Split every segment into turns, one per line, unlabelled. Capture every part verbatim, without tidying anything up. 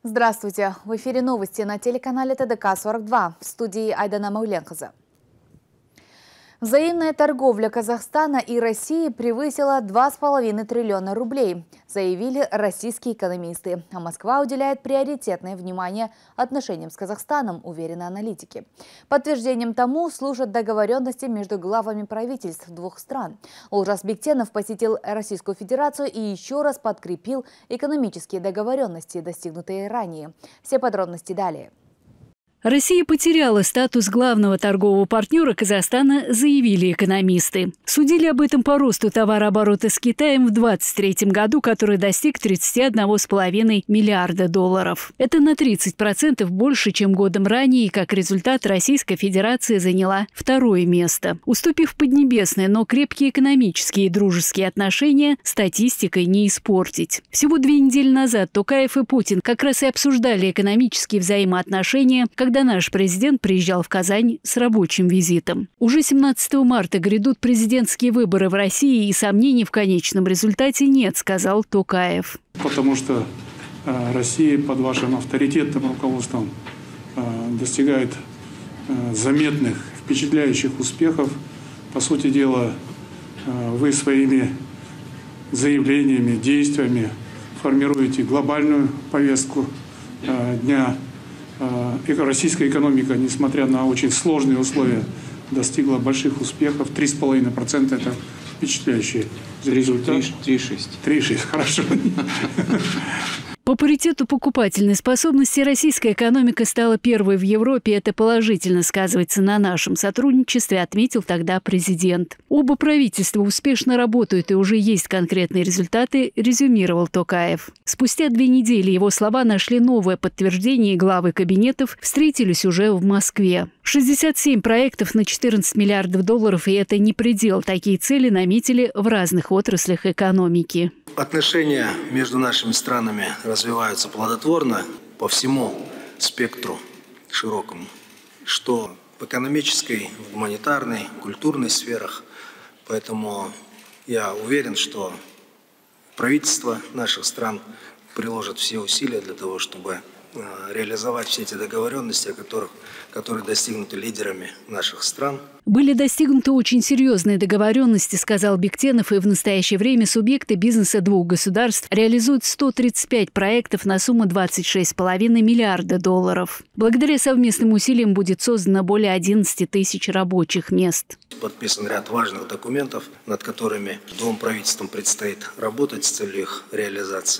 Здравствуйте! В эфире новости на телеканале Т Д К сорок два. В студии Айдана Мауленхаза. Взаимная торговля Казахстана и России превысила два с половиной триллиона рублей, заявили российские экономисты. А Москва уделяет приоритетное внимание отношениям с Казахстаном, уверены аналитики. Подтверждением тому служат договоренности между главами правительств двух стран. Олжас Бектенов посетил Российскую Федерацию и еще раз подкрепил экономические договоренности, достигнутые ранее. Все подробности далее.
Россия потеряла статус главного торгового партнера Казахстана, заявили экономисты. Судили об этом по росту товарооборота с Китаем в две тысячи двадцать третьем году, который достиг тридцати одного с половиной миллиарда долларов. Это на тридцать процентов больше, чем годом ранее, и как результат Российская Федерация заняла второе место. Уступив Поднебесной, но крепкие экономические и дружеские отношения статистикой не испортить. Всего две недели назад Токаев и Путин как раз и обсуждали экономические взаимоотношения, когда наш президент приезжал в Казань с рабочим визитом. Уже семнадцатого марта грядут президентские выборы в России, и сомнений в конечном результате нет, сказал Токаев.
Потому что э, Россия под вашим авторитетным руководством э, достигает э, заметных, впечатляющих успехов. По сути дела, э, вы своими заявлениями, действиями формируете глобальную повестку э, дня. Российская экономика, несмотря на очень сложные условия, достигла больших успехов. три с половиной процента – это впечатляющий результат.
три и шесть.
три и шесть, хорошо.
По паритету покупательной способности российская экономика стала первой в Европе. Это положительно сказывается на нашем сотрудничестве, отметил тогда президент. Оба правительства успешно работают и уже есть конкретные результаты, резюмировал Токаев. Спустя две недели его слова нашли новое подтверждение, и главы кабинетов встретились уже в Москве. шестьдесят семь проектов на четырнадцать миллиардов долларов, и это не предел. Такие цели наметили в разных отраслях экономики.
Отношения между нашими странами развиваются плодотворно по всему спектру широкому, что в экономической, в гуманитарной, культурной сферах. Поэтому я уверен, что правительства наших стран приложат все усилия для того, чтобы реализовать все эти договоренности, о которых, которые достигнуты лидерами наших стран.
Были достигнуты очень серьезные договоренности, сказал Бектенов, и в настоящее время субъекты бизнеса двух государств реализуют сто тридцать пять проектов на сумму двадцать шесть с половиной миллиарда долларов. Благодаря совместным усилиям будет создано более одиннадцати тысяч рабочих мест.
Подписан ряд важных документов, над которыми двум правительствам предстоит работать с целью их реализации.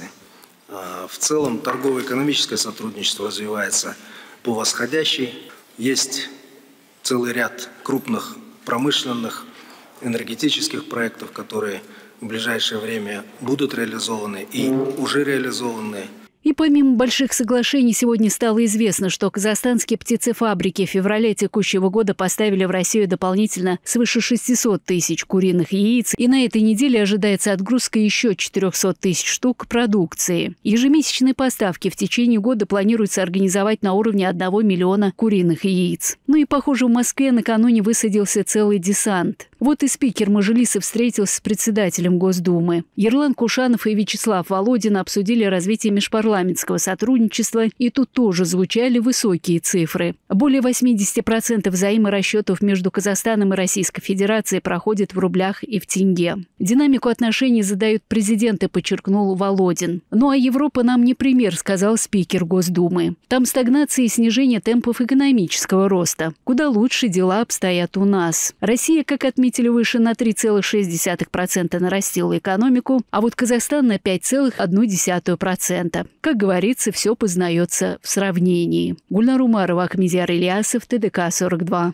В целом торгово-экономическое сотрудничество развивается по восходящей. Есть целый ряд крупных промышленных, энергетических проектов, которые в ближайшее время будут реализованы и уже реализованы.
И помимо больших соглашений, сегодня стало известно, что казахстанские птицефабрики в феврале текущего года поставили в Россию дополнительно свыше шестисот тысяч куриных яиц. И на этой неделе ожидается отгрузка еще четырехсот тысяч штук продукции. Ежемесячные поставки в течение года планируется организовать на уровне одного миллиона куриных яиц. Ну и, похоже, в Москве накануне высадился целый десант. Вот и спикер Мажилиса встретился с председателем Госдумы. Ерлан Кушанов и Вячеслав Володин обсудили развитие межпарламентского сотрудничества, и тут тоже звучали высокие цифры. Более восьмидесяти процентов взаиморасчетов между Казахстаном и Российской Федерацией проходит в рублях и в тенге. Динамику отношений задают президенты, подчеркнул Володин. Ну а Европа нам не пример, сказал спикер Госдумы. Там стагнация и снижение темпов экономического роста. Куда лучше дела обстоят у нас. Россия, как отметили выше, на три целых шесть десятых процента нарастила экономику, а вот Казахстан на пять целых одну десятую процента. Как говорится, все познается в сравнении. Гульнар Умарова, Ахмедияр Ильясов, Т Д К сорок два.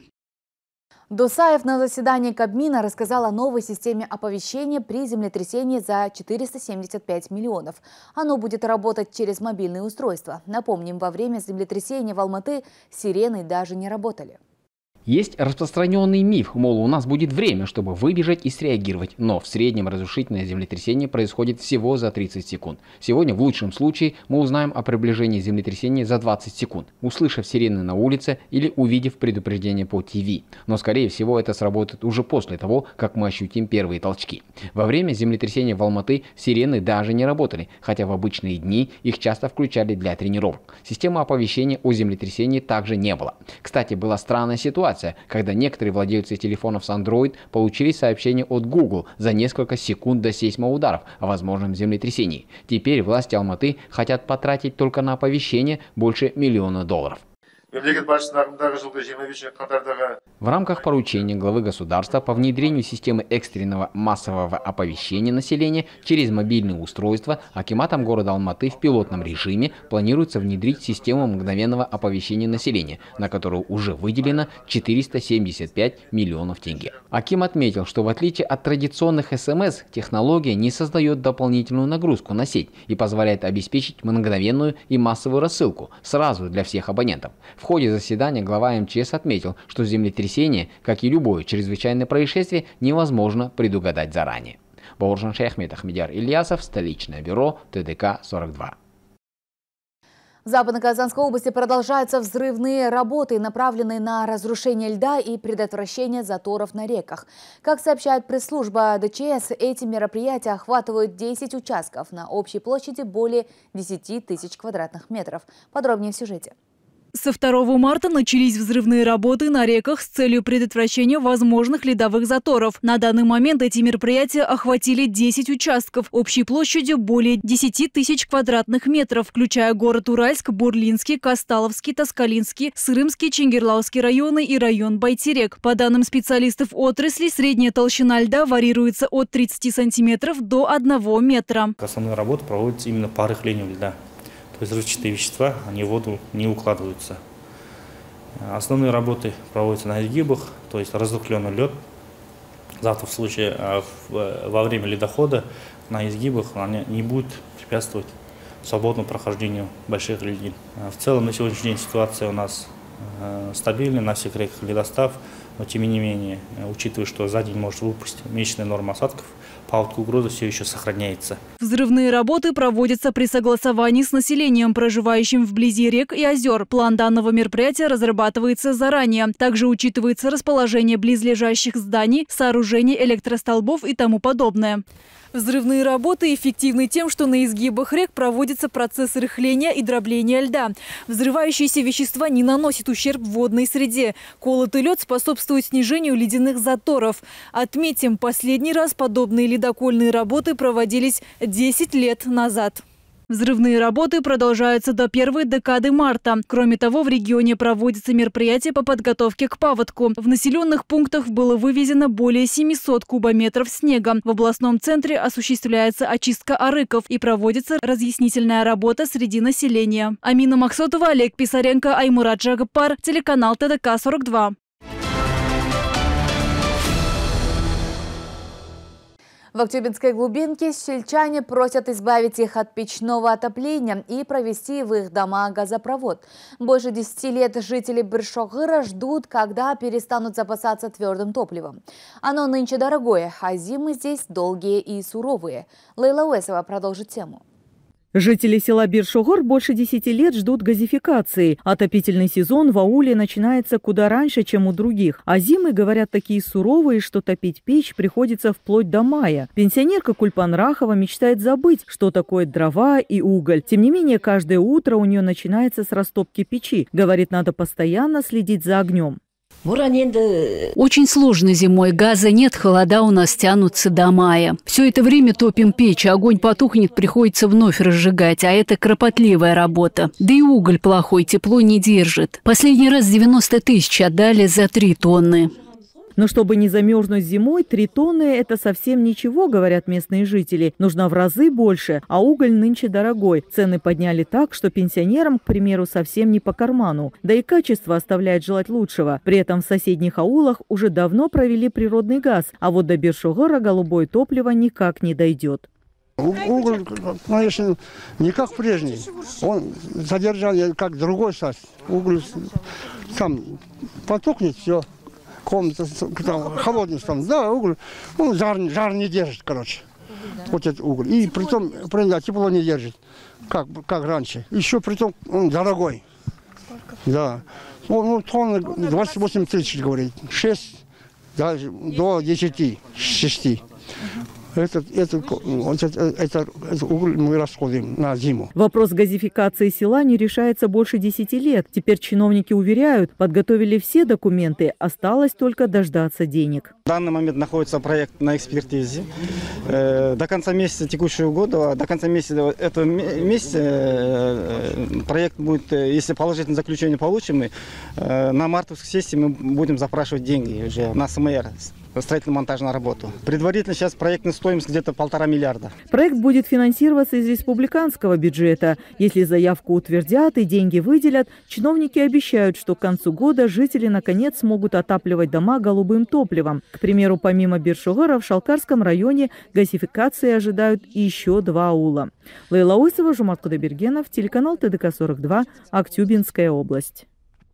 Досаев на заседании Кабмина рассказал о новой системе оповещения при землетрясении за четыреста семьдесят пять миллионов. Оно будет работать через мобильные устройства. Напомним, во время землетрясения в Алматы сирены даже не работали.
Есть распространенный миф, мол, у нас будет время, чтобы выбежать и среагировать, но в среднем разрушительное землетрясение происходит всего за тридцать секунд. Сегодня в лучшем случае мы узнаем о приближении землетрясения за двадцать секунд, услышав сирены на улице или увидев предупреждение по ТВ. Но скорее всего это сработает уже после того, как мы ощутим первые толчки. Во время землетрясения в Алматы сирены даже не работали, хотя в обычные дни их часто включали для тренировок. Системы оповещения о землетрясении также не было. Кстати, была странная ситуация, когда некоторые владельцы телефонов с Android получили сообщение от Google за несколько секунд до сейсмоударов о возможном землетрясении. Теперь власти Алматы хотят потратить только на оповещение больше миллиона долларов. В рамках поручения главы государства по внедрению системы экстренного массового оповещения населения через мобильные устройства акиматом города Алматы в пилотном режиме планируется внедрить систему мгновенного оповещения населения, на которую уже выделено четыреста семьдесят пять миллионов тенге. Аким отметил, что в отличие от традиционных СМС, технология не создает дополнительную нагрузку на сеть и позволяет обеспечить мгновенную и массовую рассылку сразу для всех абонентов. В ходе заседания глава МЧС отметил, что землетрясение, как и любое чрезвычайное происшествие, невозможно предугадать заранее. Бауыржан Шейхмет, Ахмедияр Ильясов, столичное бюро ТДК сорок два.
В Западно-Казанской области продолжаются взрывные работы, направленные на разрушение льда и предотвращение заторов на реках. Как сообщает пресс-служба ДЧС, эти мероприятия охватывают десять участков на общей площади более десяти тысяч квадратных метров. Подробнее в сюжете.
Со второго марта начались взрывные работы на реках с целью предотвращения возможных ледовых заторов. На данный момент эти мероприятия охватили десять участков общей площадью более десяти тысяч квадратных метров, включая город Уральск, Бурлинский, Касталовский, Тоскалинский, Сырымский, Ченгерлауский районы и район Байтерек. По данным специалистов отрасли, средняя толщина льда варьируется от тридцати сантиметров до одного метра.
Основная работа проводится именно по рыхлению льда. То есть взрывчатые вещества, они в воду не укладываются. Основные работы проводятся на изгибах, то есть разрыхленный лед. Завтра в случае, во время ледохода на изгибах они не будут препятствовать свободному прохождению больших льдин. В целом на сегодняшний день ситуация у нас стабильная, на всех реках ледостав, но тем не менее, учитывая, что за день может выпустить месячная норма осадков, паводковая угроза все еще сохраняется.
Взрывные работы проводятся при согласовании с населением, проживающим вблизи рек и озер. План данного мероприятия разрабатывается заранее. Также учитывается расположение близлежащих зданий, сооружений, электростолбов и тому подобное. Взрывные работы эффективны тем, что на изгибах рек проводится процесс рыхления и дробления льда. Взрывающиеся вещества не наносят ущерб водной среде. Колотый лед способствует снижению ледяных заторов. Отметим, последний раз подобные ледокольные работы проводились десять лет назад. Взрывные работы продолжаются до первой декады марта. Кроме того, в регионе проводятся мероприятия по подготовке к паводку. В населенных пунктах было вывезено более семисот кубометров снега. В областном центре осуществляется очистка арыков и проводится разъяснительная работа среди населения. Амина Махсотова, Олег Писаренко, Аймурат Жагапар, телеканал ТДК сорок два.
В Актюбинской глубинке сельчане просят избавить их от печного отопления и провести в их дома газопровод. Больше десяти лет жители Биршогыра ждут, когда перестанут запасаться твердым топливом. Оно нынче дорогое, а зимы здесь долгие и суровые. Лейла Уэсова продолжит тему.
Жители села Биршогыр больше десяти лет ждут газификации. Отопительный сезон в ауле начинается куда раньше, чем у других. А зимы, говорят, такие суровые, что топить печь приходится вплоть до мая. Пенсионерка Кульпан Рахова мечтает забыть, что такое дрова и уголь. Тем не менее, каждое утро у нее начинается с растопки печи. Говорит, надо постоянно следить за огнем.
Очень сложно зимой, газа нет, холода у нас тянутся до мая. Все это время топим печь, огонь потухнет, приходится вновь разжигать, а это кропотливая работа. Да и уголь плохой, тепло не держит. Последний раз девяносто тысяч отдали за три тонны.
Но чтобы не замерзнуть зимой, три тонны – это совсем ничего, говорят местные жители. Нужно в разы больше, а уголь нынче дорогой. Цены подняли так, что пенсионерам, к примеру, совсем не по карману. Да и качество оставляет желать лучшего. При этом в соседних аулах уже давно провели природный газ, а вот до Биршогыра голубое топливо никак не дойдет.
Уголь, конечно, не как прежний. Он содержал как другой сас. Уголь сам потухнет, все. Комната там, холодный там, да, уголь. Он жар, жар не держит, короче. Вот этот уголь. И притом, да, тепло не держит, как, как раньше. Еще притом он дорогой. Да. Он, он двадцать восемь тысяч, говорит. шесть даже до десяти, шести. Это, это, это, это, это уголь мы расходуем на зиму.
Вопрос газификации села не решается больше десяти лет. Теперь чиновники уверяют, подготовили все документы, осталось только дождаться денег.
В данный момент находится проект на экспертизе. До конца месяца текущего года, до конца месяца этого месяца проект будет, если положительное заключение получим, на мартовской сессии мы будем запрашивать деньги уже на СМР. Строительно-монтажную работу. Предварительно сейчас проектная стоимость где-то полтора миллиарда.
Проект будет финансироваться из республиканского бюджета. Если заявку утвердят и деньги выделят, чиновники обещают, что к концу года жители наконец смогут отапливать дома голубым топливом. К примеру, помимо Биршогора, в Шалкарском районе газификации ожидают еще два аула. Лейла Ойсова, Жумат Кудайбергенов, телеканал Т Д К сорок два, Актюбинская область.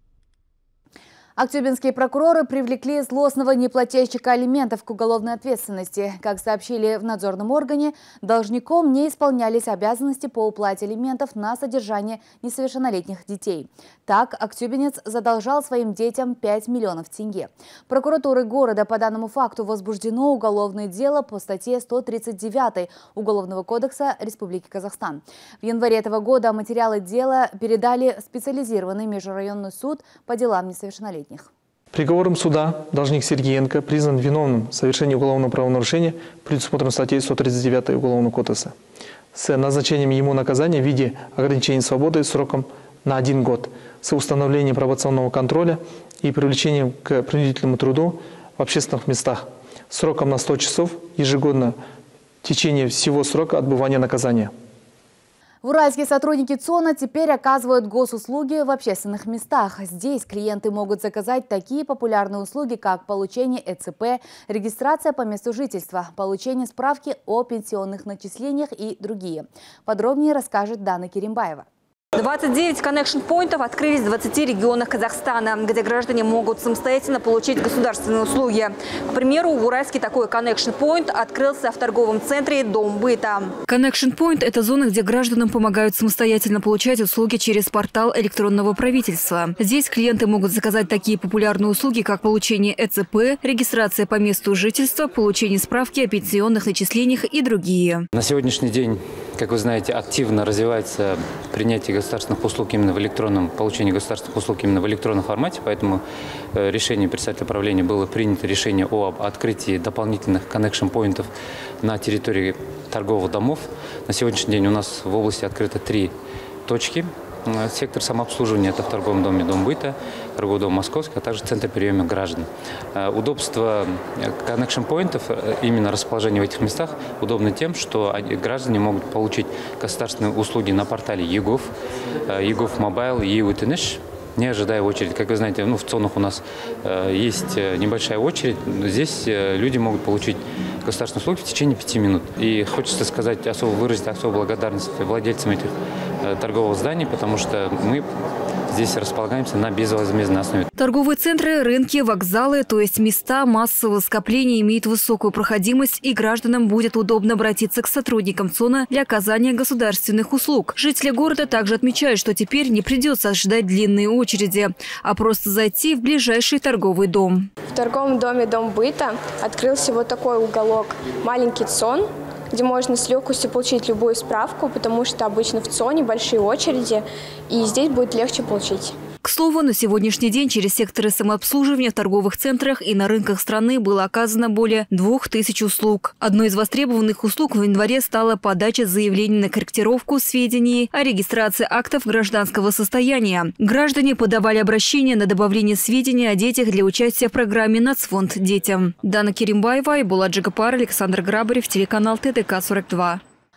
Актюбинские прокуроры привлекли злостного неплательщика алиментов к уголовной ответственности. Как сообщили в надзорном органе, должником не исполнялись обязанности по уплате алиментов на содержание несовершеннолетних детей. Так, актюбинец задолжал своим детям пять миллионов тенге. Прокуратурой города по данному факту возбуждено уголовное дело по статье сто тридцать девять Уголовного кодекса Республики Казахстан. В январе этого года материалы дела передали в специализированный межрайонный суд по делам несовершеннолетних.
Приговором суда должник Сергеенко признан виновным в совершении уголовного правонарушения, предусмотренного статьей сто тридцать девять Уголовного кодекса, с назначением ему наказания в виде ограничения свободы сроком на один год, с установлением пробационного контроля и привлечением к принудительному труду в общественных местах, сроком на сто часов ежегодно в течение всего срока отбывания наказания.
В Уральске сотрудники ЦОНа теперь оказывают госуслуги в общественных местах. Здесь клиенты могут заказать такие популярные услуги, как получение Э Цэ Пэ, регистрация по месту жительства, получение справки о пенсионных начислениях и другие. Подробнее расскажет Дана Керимбаева.
двадцать девять коннекшн-поинтов открылись в двадцати регионах Казахстана, где граждане могут самостоятельно получить государственные услуги. К примеру, в Уральске такой коннекшн-поинт открылся в торговом центре «Дом быта».
Коннекшн-поинт – это зона, где гражданам помогают самостоятельно получать услуги через портал электронного правительства. Здесь клиенты могут заказать такие популярные услуги, как получение Э Цэ Пэ, регистрация по месту жительства, получение справки о пенсионных начислениях и другие.
На сегодняшний день, как вы знаете, активно развивается принятие государственных услуг именно в электронном, получение государственных услуг именно в электронном формате, поэтому э, решение председателя правления было принято решение о открытии дополнительных коннекшн-поинтов на территории торговых домов. На сегодняшний день у нас в области открыто три точки. Сектор самообслуживания – это в торговом доме «Дом быта», торговый дом «Московский», а также центр приема граждан. Удобство коннекшн-поинтов, именно расположение в этих местах, удобно тем, что граждане могут получить государственные услуги на портале ЕГОВ, ЕГОВ Мобайл и ЕУТНШ, не ожидая очередь. Как вы знаете, ну, в ЦОНах у нас э, есть небольшая очередь. Здесь э, люди могут получить государственные услуги в течение пяти минут. И хочется сказать, особо выразить особую благодарность владельцам этих э, торговых зданий, потому что мы здесь располагаемся на безвозмездной основе.
Торговые центры, рынки, вокзалы, то есть места массового скопления, имеют высокую проходимость, и гражданам будет удобно обратиться к сотрудникам ЦОНа для оказания государственных услуг. Жители города также отмечают, что теперь не придется ожидать длинные очереди, а просто зайти в ближайший торговый дом.
В торговом доме «Дом быта» открылся вот такой уголок «Маленький ЦОН», где можно с легкостью получить любую справку, потому что обычно в ЦОНе большие очереди, и здесь будет легче получить.
К слову, на сегодняшний день через секторы самообслуживания в торговых центрах и на рынках страны было оказано более двух тысяч услуг. Одной из востребованных услуг в январе стала подача заявлений на корректировку сведений о регистрации актов гражданского состояния. Граждане подавали обращения на добавление сведений о детях для участия в программе «Нацфонд детям». Дана Керимбаева, Булат Джигапар, Александр Грабарев, телеканал Т Д К сорок два.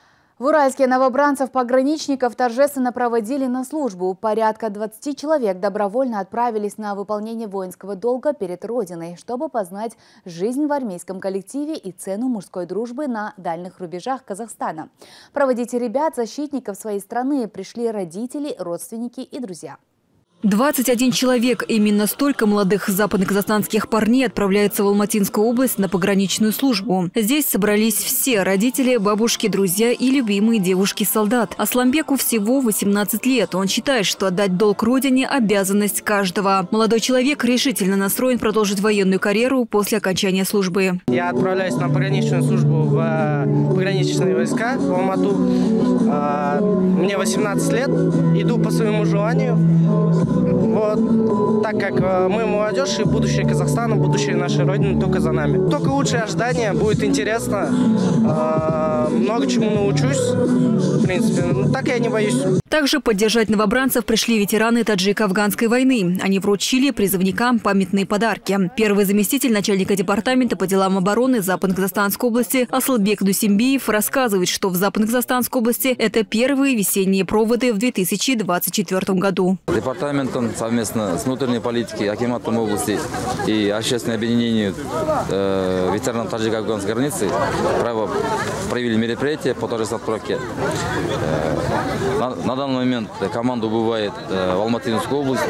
В Уральске новобранцев-пограничников торжественно проводили на службу. Порядка двадцати человек добровольно отправились на выполнение воинского долга перед Родиной, чтобы познать жизнь в армейском коллективе и цену мужской дружбы на дальних рубежах Казахстана. Проводить ребят, защитников своей страны, пришли родители, родственники и друзья.
двадцать один человек. Именно столько молодых западноказахстанских парней отправляются в Алматинскую область на пограничную службу. Здесь собрались все – родители, бабушки, друзья и любимые девушки-солдат. Асламбеку всего восемнадцать лет. Он считает, что отдать долг родине – обязанность каждого. Молодой человек решительно настроен продолжить военную карьеру после окончания службы.
Я отправляюсь на пограничную службу в пограничные войска в Алмату. Мне восемнадцать лет. Иду по своему желанию. Вот, так как мы молодежь и будущее Казахстана, будущее нашей Родины только за нами. Только лучшее ожидание, будет интересно, много чему научусь, в принципе, но так я не боюсь.
Также поддержать новобранцев пришли ветераны таджико-афганской войны. Они вручили призывникам памятные подарки. Первый заместитель начальника департамента по делам обороны Западно-Казахстанской области Асылбек Дусимбиев рассказывает, что в Западно-Казахстанской области это первые весенние проводы в две тысячи двадцать четвёртом году.
Департаментом совместно с внутренней политикой, акиматом области и общественным объединением э, ветеранов таджико-афганской границы право провели мероприятие по торжественной отправке. Э, на, на данный момент команда убывает э, в Алматинскую область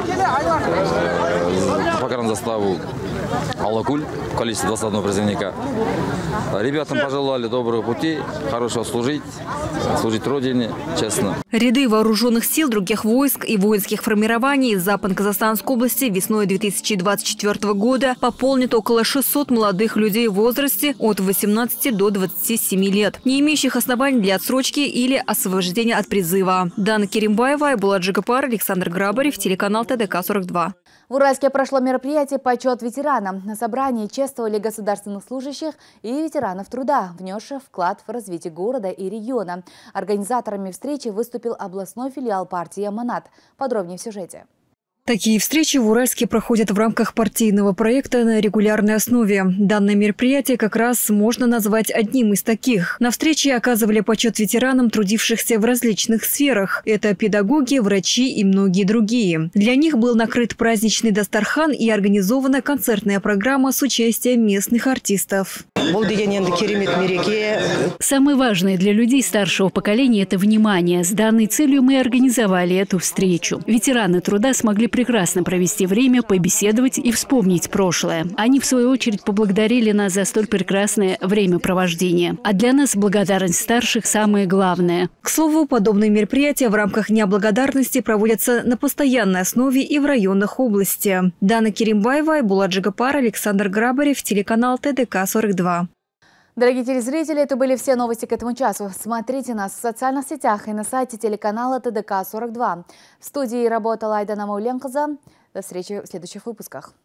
э, по погранзаставу Алакуль в количестве двадцати одного призывника. Ребятам пожелали доброго пути, хорошего служить, служить Родине, честно.
Ряды вооруженных сил других войск и воинских формирований из Западно-Казахстанской области весной две тысячи двадцать четвёртого года пополнит около шестисот молодых людей в возрасте от восемнадцати до двадцати семи лет, не имеющих оснований для отсрочки или освобождения от призыва. Дана Керимбаева, Айбулат Жигапар, Александр Грабарев, телеканал Тэ Дэ Ка сорок два.
В Уральске прошло мероприятие «Почет ветеранам». На собрании чествовали государственных служащих и ветеранов труда, внесших вклад в развитие города и региона. Организаторами встречи выступил областной филиал партии «Аманат». Подробнее в сюжете.
Такие встречи в Уральске проходят в рамках партийного проекта на регулярной основе. Данное мероприятие как раз можно назвать одним из таких. На встрече оказывали почет ветеранам, трудившихся в различных сферах. Это педагоги, врачи и многие другие. Для них был накрыт праздничный дастархан и организована концертная программа с участием местных артистов.
Самое важное для людей старшего поколения – это внимание. С данной целью мы организовали эту встречу. Ветераны труда смогли прекрасно провести время, побеседовать и вспомнить прошлое. Они, в свою очередь, поблагодарили нас за столь прекрасное времяпровождение. А для нас благодарность старших – самое главное.
К слову, подобные мероприятия в рамках Дня благодарности проводятся на постоянной основе и в районах области. Дана Керимбаева, Айбулат Жигапар, Александр Грабарев, телеканал Тэ Дэ Ка сорок два.
Дорогие телезрители, это были все новости к этому часу. Смотрите нас в социальных сетях и на сайте телеканала Тэ Дэ Ка сорок два. В студии работала Айдана Мауленкоза. До встречи в следующих выпусках.